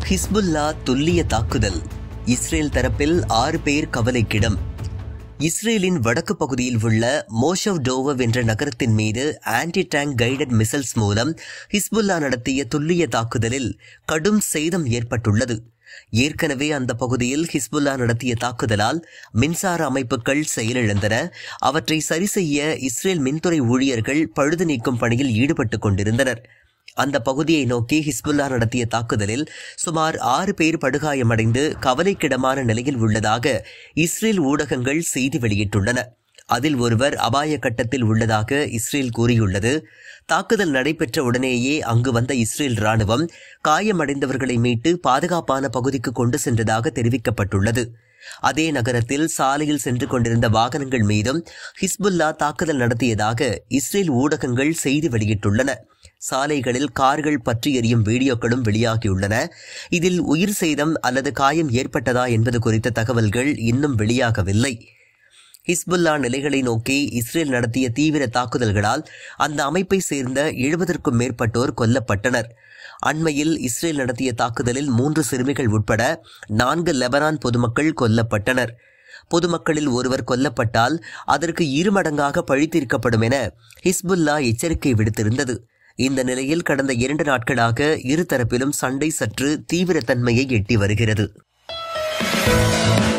Hezbollah துல்லிய தாக்குதல். Israel தரப்பில் 6 பேர் கவலைக்கிடம். இஸ்ரேலின் வடக்கு பகுதியில் உள்ள மோஷவ் டோவ் என்ற நகரத்தின் மீது ஆன்டி டேங்க் கைடட் மிசைல்ஸ் மூலம் ஹிஸ்புல்லா நடத்திய துல்லிய தாக்குதலில் கடும் சேதம் ஏற்பட்டுள்ளது. ஏற்கனவே அந்த பகுதியில் ஹிஸ்புல்லா நடத்திய தாக்குதலால் மின்சார அமைப்புகள் செயலிழந்தன. அவற்றை சரி செய்ய இஸ்ரேல் மின்துறை ஊழியர்கள் பழுது நீக்கும் பணியில் ஈடுபட்டுக் கொண்டிருந்தனர். அந்த பகுதியை நோக்கி ஹிஸ்புல்லா நடத்திய தாக்குதலில் சுமார் 6 பேர் படுகாயமடைந்து கவலைக்கிடமான நிலையில் உள்ளதாக இஸ்ரேல் ஊடகங்கள் செய்தி வெளியிட்டுள்ளன. அதில் ஒருவர் அபாய கட்டத்தில் உள்ளதாக இஸ்ரேல் கூறியுள்ளது. தாக்குதல் நடைபெற்ற உடனேயே அங்கு வந்த இஸ்ரேல் ராணுவம் காயமடைந்தவர்களை மீட்டு பாதுகாப்பான பகுதிக்கு கொண்டு சென்றதாக தெரிவிக்கப்பட்டுள்ளது. அதே நகரத்தில் சாலையில் சென்று கொண்டிருந்த வாகனங்கள் மீதும் ஹிஸ்புல்லா தாக்குதல் நடத்தியதாக இஸ்ரேல் ஊடகங்கள் செய்தி வெளியிட்டுள்ளன. சாலைகளில் கார்கள் பற்றி எரியும் வீடியோக்களும் வெளியாகியுள்ளன. இதில் உயிர் சேதம் அல்லது காயம் ஏற்பட்டதா என்பது குறித்த தகவல்கள் இன்னும் வெளியாகவில்லை. ஹிஸ்புல்லா நிலைகளை நோக்கி இஸ்ரேல் நடத்திய தீவிர தாக்குதல்களால் அந்த அமைப்பை சேர்ந்த 70க்கும் மேற்பட்டோர் கொல்லப்பட்டனர். அண்மையில் இஸ்ரேல் நடத்திய தாக்குதலில் 3 சிறுமிகள் உட்பட 4 லெபனான் பொதுமக்கள் கொல்லப்பட்டனர். பொதுமக்களில் ஒருவர் கொல்லப்பட்டால் அதற்கு 2 மடங்காக பழி தீர்க்கப்படும் என ஹிஸ்புல்லா எச்சரிக்கை விடுத்திருந்தது. இந்த நிலையில் கடந்த 2 நாட்களாக இரு தரப்பிலும் சண்டை சற்று தீவிரத்தன்மையை எட்டி வருகிறது.